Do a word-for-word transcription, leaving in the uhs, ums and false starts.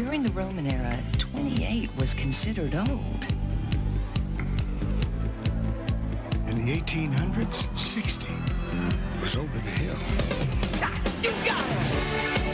During the Roman era, twenty-eight was considered old. In the eighteen hundreds, sixty was over the hill. You got it!